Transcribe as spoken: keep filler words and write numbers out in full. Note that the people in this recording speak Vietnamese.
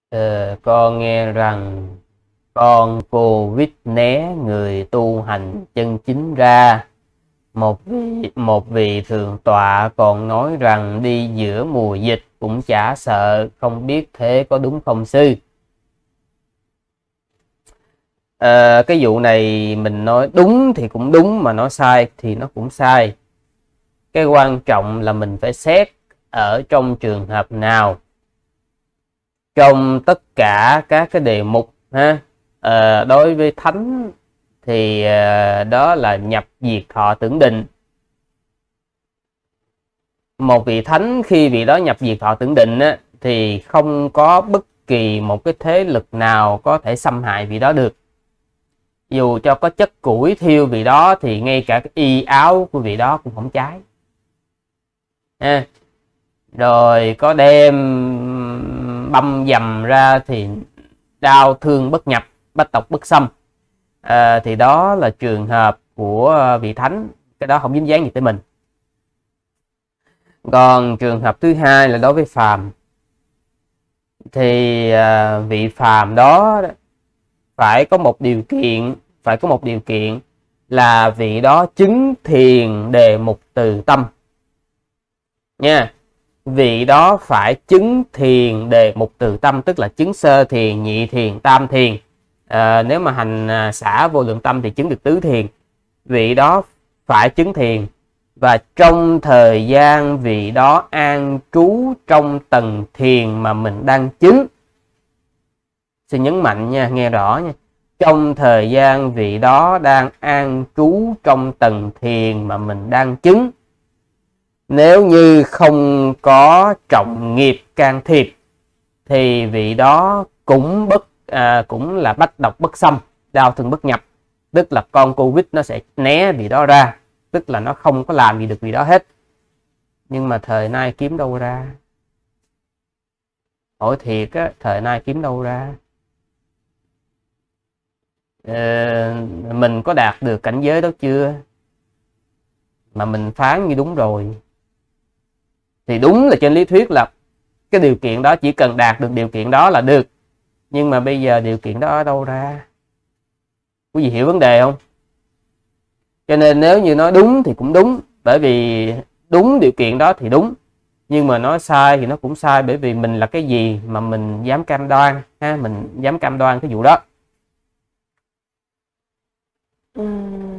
Ờ, con nghe rằng con Covid né người tu hành chân chính ra. Một vị, một vị thượng tọa còn nói rằng đi giữa mùa dịch cũng chả sợ, không biết thế có đúng không sư? Ờ, cái vụ này mình nói đúng thì cũng đúng, mà nói sai thì nó cũng sai. Cái quan trọng là mình phải xét ở trong trường hợp nào. Trong tất cả các cái đề mục ha, ờ, đối với thánh thì ờ, đó là nhập diệt thọ tưởng định. Một vị thánh khi vị đó nhập diệt thọ tưởng định á, thì không có bất kỳ một cái thế lực nào có thể xâm hại vị đó được. Dù cho có chất củi thiêu vị đó thì ngay cả cái y áo của vị đó cũng không cháy. À, rồi có đem băm dầm ra thì đau thương bất nhập, bách tộc bất xâm. À, thì đó là trường hợp của vị thánh, cái đó không dính dáng gì tới mình. Còn trường hợp thứ hai là đối với phàm, thì à, vị phàm đó phải có một điều kiện, phải có một điều kiện là vị đó chứng thiền đề mục từ tâm nha. Vị đó phải chứng thiền đề mục từ tâm, tức là chứng sơ thiền, nhị thiền, tam thiền. À, nếu mà hành à, xả vô lượng tâm thì chứng được tứ thiền. Vị đó phải chứng thiền, và trong thời gian vị đó an trú trong tầng thiền mà mình đang chứng. Xin nhấn mạnh nha, nghe rõ nha. Trong thời gian vị đó đang an trú trong tầng thiền mà mình đang chứng, nếu như không có trọng nghiệp can thiệp thì vị đó cũng bất à, cũng là bách độc bất xâm, đau thương bất nhập. Tức là con Covid nó sẽ né vị đó ra, tức là nó không có làm gì được vị đó hết. Nhưng mà thời nay kiếm đâu ra? Hỏi thiệt á, thời nay kiếm đâu ra? Ờ, mình có đạt được cảnh giới đó chưa mà mình phán như đúng rồi? Thì đúng là trên lý thuyết là cái điều kiện đó, chỉ cần đạt được điều kiện đó là được. Nhưng mà bây giờ điều kiện đó ở đâu ra? Quý vị hiểu vấn đề không? Cho nên nếu như nói đúng thì cũng đúng, bởi vì đúng điều kiện đó thì đúng. Nhưng mà nói sai thì nó cũng sai, bởi vì mình là cái gì mà mình dám cam đoan ha, mình dám cam đoan cái vụ đó. Uhm.